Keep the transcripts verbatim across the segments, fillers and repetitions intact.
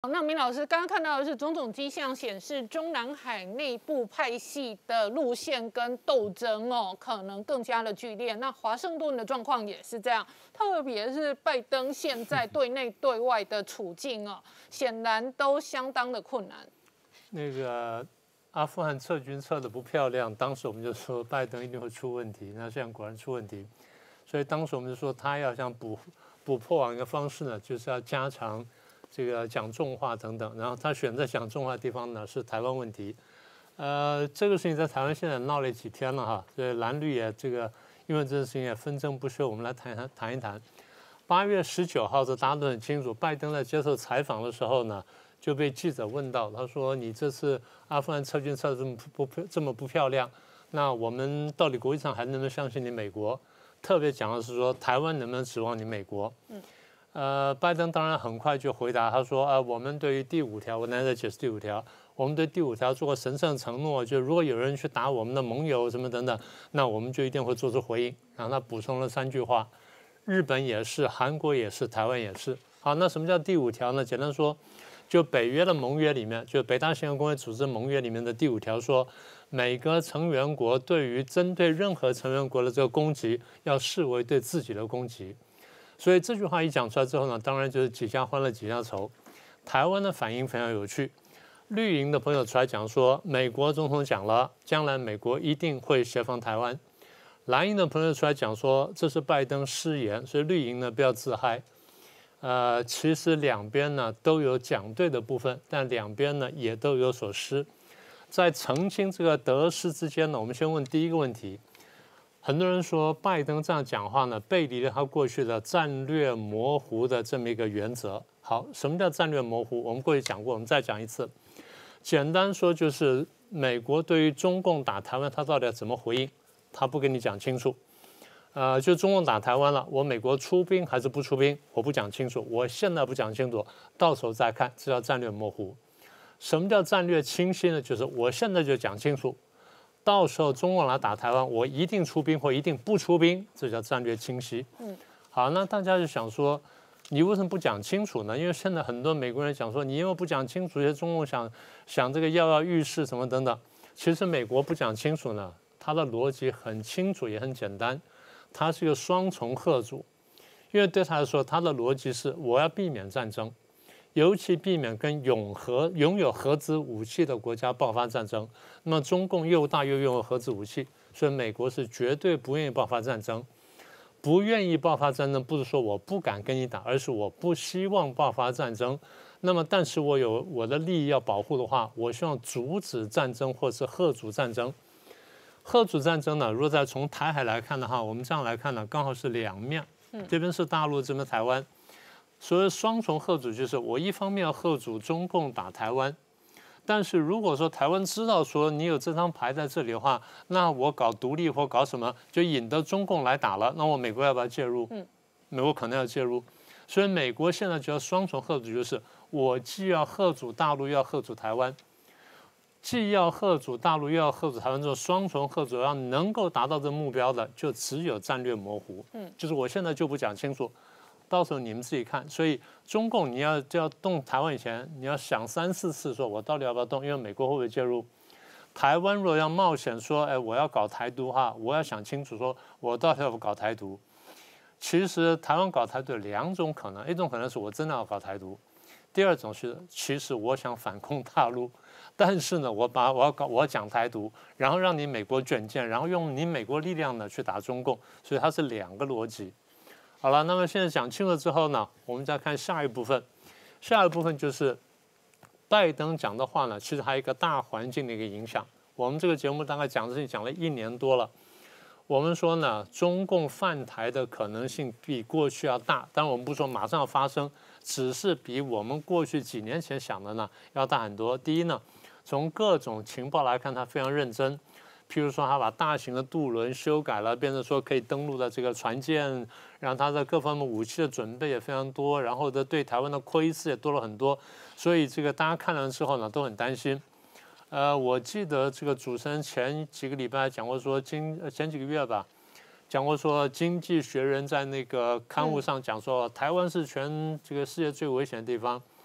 那明老师刚刚看到的是种种迹象显示，中南海内部派系的路线跟斗争哦，可能更加的剧烈。那华盛顿的状况也是这样，特别是拜登现在对内对外的处境哦，显然都相当的困难。 那个阿富汗撤军撤得不漂亮，当时我们就说拜登一定会出问题，那现在果然出问题，所以当时我们就说他要想补补破网一个方式呢，就是要加强这个讲重话等等，然后他选择讲重话的地方呢是台湾问题，呃，这个事情在台湾现在闹了几天了哈，所以蓝绿也这个因为这个事情也纷争不休，我们来谈谈谈一谈。八月十九号，这大家都很清楚，拜登在接受采访的时候呢，就被记者问到，他说：“你这次阿富汗撤军撤得这么不不这么不漂亮，那我们到底国际上还能不能相信你美国？特别讲的是说，台湾能不能指望你美国？”嗯。呃，拜登当然很快就回答，他说：“呃，我们对于第五条，我刚才解释第五条，我们对第五条做过神圣承诺，就如果有人去打我们的盟友什么等等，那我们就一定会做出回应。”然后他补充了三句话：日本也是，韩国也是，台湾也是。好，那什么叫第五条呢？简单说，就北约的盟约里面，就北大西洋公约组织盟约里面的第五条说，每个成员国对于针对任何成员国的这个攻击，要视为对自己的攻击。所以这句话一讲出来之后呢，当然就是几家欢乐几家愁。台湾的反应非常有趣，绿营的朋友出来讲说，美国总统讲了，将来美国一定会协防台湾。蓝营的朋友出来讲说，这是拜登失言，所以绿营呢不要自嗨。呃，其实两边呢都有讲对的部分，但两边呢也都有所失。在澄清这个得失之间呢，我们先问第一个问题。很多人说拜登这样讲话呢，背离了他过去的战略模糊的这么一个原则。好，什么叫战略模糊？我们过去讲过，我们再讲一次。简单说就是美国对于中共打台湾，他到底要怎么回应？他不跟你讲清楚。呃，就中共打台湾了，我美国出兵还是不出兵，我不讲清楚，我现在不讲清楚，到时候再看，这叫战略模糊。什么叫战略清晰呢？就是我现在就讲清楚。到时候中共来打台湾，我一定出兵或一定不出兵，这叫战略清晰。嗯，好，那大家就想说，你为什么不讲清楚呢？因为现在很多美国人讲说，你因为不讲清楚，些中共想想这个跃跃欲试什么等等。其实美国不讲清楚呢，它的逻辑很清楚也很简单，它是一个双重吓阻。因为对他来说，他的逻辑是我要避免战争。尤其避免跟永核拥有核子武器的国家爆发战争。那么中共又大又拥有核子武器，所以美国是绝对不愿意爆发战争。不愿意爆发战争，不是说我不敢跟你打，而是我不希望爆发战争。那么，但是我有我的利益要保护的话，我希望阻止战争或是吓阻战争。吓阻战争呢，如果再从台海来看的话，我们这样来看呢，刚好是两面，这边是大陆，这边台湾。所谓双重吓阻，就是我一方面要吓阻中共打台湾，但是如果说台湾知道说你有这张牌在这里的话，那我搞独立或搞什么，就引得中共来打了，那我美国要不要介入？嗯，美国可能要介入，所以美国现在就要双重吓阻，就是我既要吓阻大陆，又要吓阻台湾，既要吓阻大陆，又要吓阻台湾，这种双重吓阻，要能够达到这目标的，就只有战略模糊。嗯，就是我现在就不讲清楚。到时候你们自己看，所以中共你要就要动台湾以前，你要想三四次，说我到底要不要动？因为美国会不会介入？台湾如果要冒险说，哎，我要搞台独哈，我要想清楚，说我到底要不搞台独？其实台湾搞台独有两种可能，一种可能是我真的要搞台独，第二种是其实我想反攻大陆，但是呢，我把我要搞我要讲台独，然后让你美国卷进，然后用你美国力量呢去打中共，所以它是两个逻辑。好了，那么现在讲清楚之后呢，我们再看下一部分。下一部分就是拜登讲的话呢，其实还有一个大环境的一个影响。我们这个节目大概讲这事情讲了一年多了。我们说呢，中共犯台的可能性比过去要大，但我们不说马上要发生，只是比我们过去几年前想的呢要大很多。第一呢，从各种情报来看，他非常认真。譬如说，他把大型的渡轮修改了，变成说可以登陆的这个船舰，然后他的各方面武器的准备也非常多，然后的对台湾的窥视也多了很多，所以这个大家看了之后呢，都很担心。呃，我记得这个主持人前几个礼拜讲过说，今前几个月吧，讲过说，《经济学人》在那个刊物上讲说，台湾是全这个世界最危险的地方。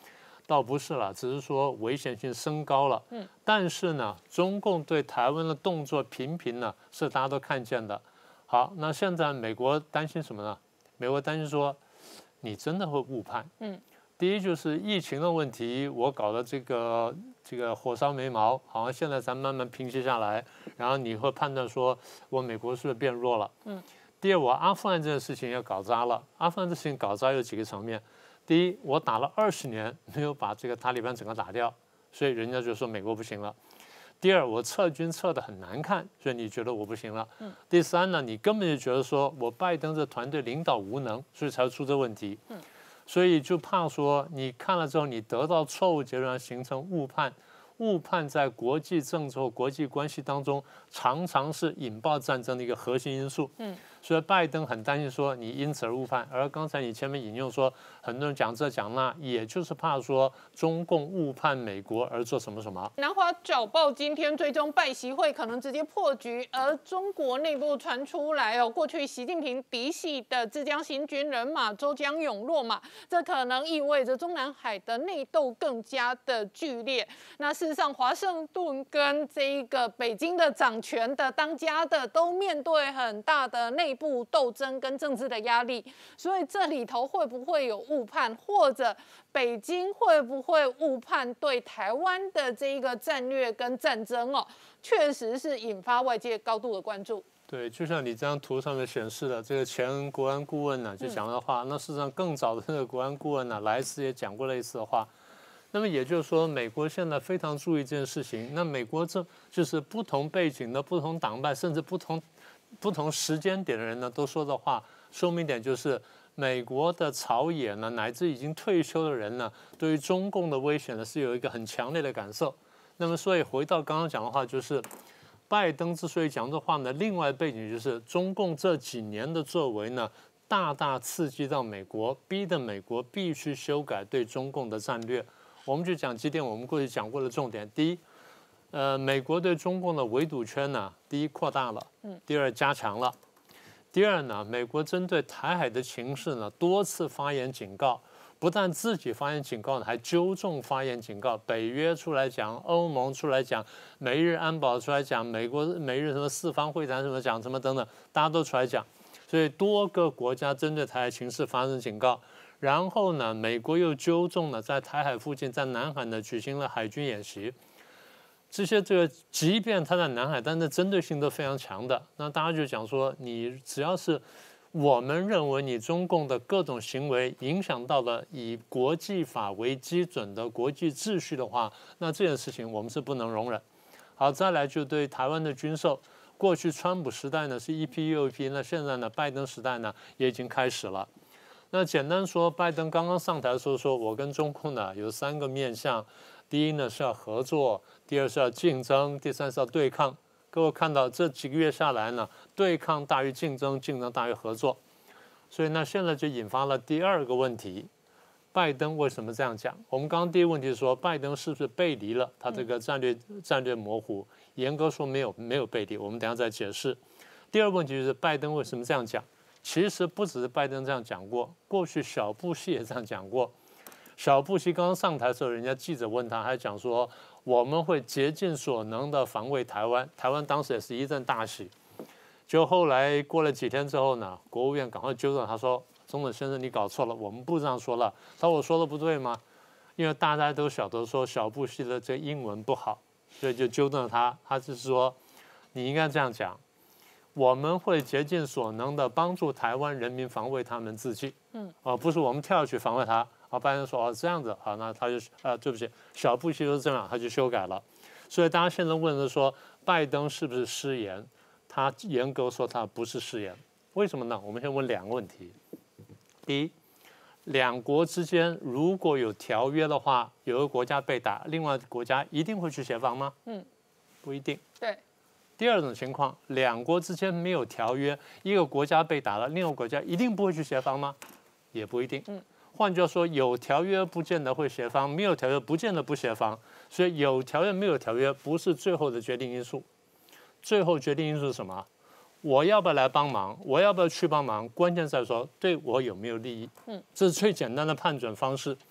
倒不是了，只是说危险性升高了。嗯，但是呢，中共对台湾的动作频频呢，是大家都看见的。好，那现在美国担心什么呢？美国担心说，你真的会误判。嗯，第一就是疫情的问题，我搞的这个这个火烧眉毛，好像现在咱慢慢平息下来，然后你会判断说我美国是不是变弱了？嗯。第二，我阿富汗这件事情要搞砸了。阿富汗这事情搞砸有几个层面。第一，我打了二十年没有把这个塔利班整个打掉，所以人家就说美国不行了。第二，我撤军撤得很难看，所以你觉得我不行了。嗯、第三呢，你根本就觉得说我拜登这团队领导无能，所以才出这问题。嗯、所以就怕说你看了之后，你得到错误结论，形成误判。误判在国际政治或国际关系当中，常常是引爆战争的一个核心因素。嗯，所以拜登很担心说你因此而误判。而刚才你前面引用说，很多人讲这讲那，也就是怕说中共误判美国而做什么什么。 南华早报今天追踪拜习会可能直接破局，而中国内部传出来哦，过去习近平嫡系的浙江新军人马周江涌落马，这可能意味着中南海的内斗更加的剧烈。那事实上，华盛顿跟这一个北京的掌权的当家的都面对很大的内部斗争跟政治的压力，所以这里头会不会有误判，或者北京会不会误判对台湾的这一个战略跟战争哦，确实是引发外界高度的关注。 对，就像你这张图上面显示的，这个前国安顾问呢就讲的话，嗯、那事实上更早的那个国安顾问呢，莱斯也讲过类似的话。那么也就是说，美国现在非常注意这件事情。那美国这就是不同背景的、不同党派，甚至不同不同时间点的人呢，都说的话，说明一点就是，美国的朝野呢，乃至已经退休的人呢，对于中共的威胁呢，是有一个很强烈的感受。那么，所以回到刚刚讲的话，就是拜登之所以讲这话呢，另外背景就是中共这几年的作为呢，大大刺激到美国，逼得美国必须修改对中共的战略。我们就讲几点我们过去讲过的重点。第一，呃，美国对中共的围堵圈呢，第一扩大了，第二加强了，第二呢，美国针对台海的情势呢，多次发言警告，不但自己发言警告呢，还纠正发言警告，北约出来讲，欧盟出来讲，美日安保出来讲，美国美日什么四方会谈什么讲什么等等，大家都出来讲，所以多个国家针对台海情势发生警告。然后呢，美国又纠正了在台海附近，在南海呢举行了海军演习。这些这个，即便他在南海，但是针对性都非常强的。那大家就讲说，你只要是我们认为你中共的各种行为影响到了以国际法为基准的国际秩序的话，那这件事情我们是不能容忍。好，再来就对台湾的军售，过去川普时代呢是一批又一批，那现在呢拜登时代呢也已经开始了。那简单说，拜登刚刚上台的时候说，我跟中共呢有三个面向，第一呢是要合作，第二是要竞争，第三是要对抗。各位看到这几个月下来呢，对抗大于竞争，竞争大于合作。所以呢，现在就引发了第二个问题：拜登为什么这样讲？我们刚刚第一个问题是说，拜登是不是背离了他这个战略战略模糊？严格说没有，没有背离。我们等一下再解释。第二个问题就是拜登为什么这样讲？其实不只是拜登这样讲过，过去小布希也这样讲过。小布希刚刚上台的时候，人家记者问他，还讲说我们会竭尽所能的防卫台湾。台湾当时也是一阵大喜。就后来过了几天之后呢，国务院赶快纠正他说：“总统先生，你搞错了，我们不这样说了。”他说：“我说的不对吗？”因为大家都晓得说小布希的这英文不好，所以就纠正了他。他就是说，你应该这样讲。我们会竭尽所能的帮助台湾人民防卫他们自己，嗯，而、呃、不是我们跳下去防卫他。啊，拜登说哦这样子，好，那他就啊、呃、对不起，小布希就是这样，他就修改了。所以大家现在问的说，拜登是不是失言？他严格说他不是失言，为什么呢？我们先问两个问题。第一，两国之间如果有条约的话，有个国家被打，另外国家一定会去协防吗？嗯，不一定。 对。 第二种情况，两国之间没有条约，一个国家被打了，另外一个国家一定不会去协防吗？也不一定。嗯，换句话说，有条约不见得会协防，没有条约不见得不协防。所以有条约没有条约不是最后的决定因素，最后决定因素是什么？我要不要来帮忙？我要不要去帮忙？关键在说对我有没有利益。嗯，这是最简单的判准方式。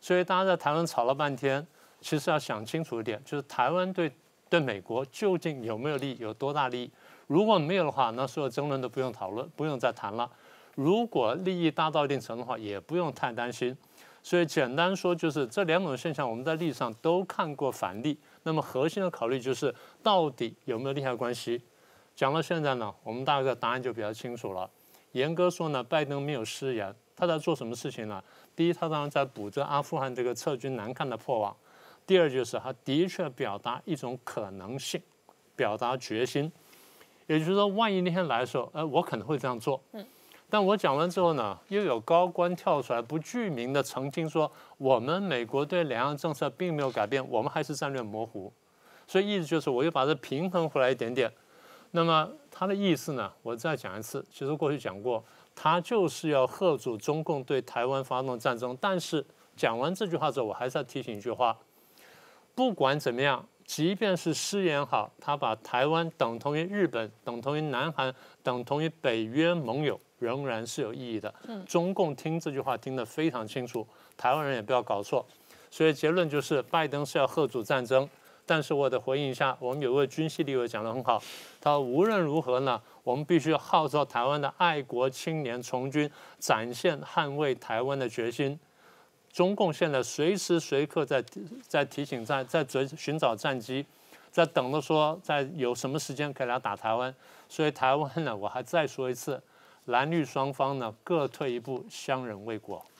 所以大家在台湾吵了半天，其实要想清楚一点，就是台湾对对美国究竟有没有利益，有多大利益？如果没有的话，那所有争论都不用讨论，不用再谈了。如果利益大到一定程度的话，也不用太担心。所以简单说，就是这两种现象，我们在历史上都看过反例。那么核心的考虑就是到底有没有利害关系？讲到现在呢，我们大概答案就比较清楚了。严格说呢，拜登没有失言，他在做什么事情呢？第一，他当然在补这阿富汗这个撤军难看的破网；第二，就是他的确表达一种可能性，表达决心。也就是说，万一那天来的时候，呃，我可能会这样做。嗯。但我讲完之后呢，又有高官跳出来不具名的澄清说，我们美国对两岸政策并没有改变，我们还是战略模糊。所以意思就是，我又把这平衡回来一点点。那么他的意思呢，我再讲一次，其实过去讲过，他就是要嚇阻中共对台湾发动战争。但是讲完这句话之后，我还是要提醒一句话：不管怎么样，即便是失言好，他把台湾等同于日本、等同于南韩、等同于北约盟友。仍然是有意义的。中共听这句话听得非常清楚，台湾人也不要搞错。所以结论就是，拜登是要嚇阻战争。但是我得回应一下，我们有位军系立委讲得很好，他说无论如何呢，我们必须号召台湾的爱国青年从军，展现捍卫台湾的决心。中共现在随时随刻在在提醒在在追寻找战机，在等着说在有什么时间可以来打台湾。所以台湾呢，我还再说一次。蓝绿双方呢各退一步，相忍为国。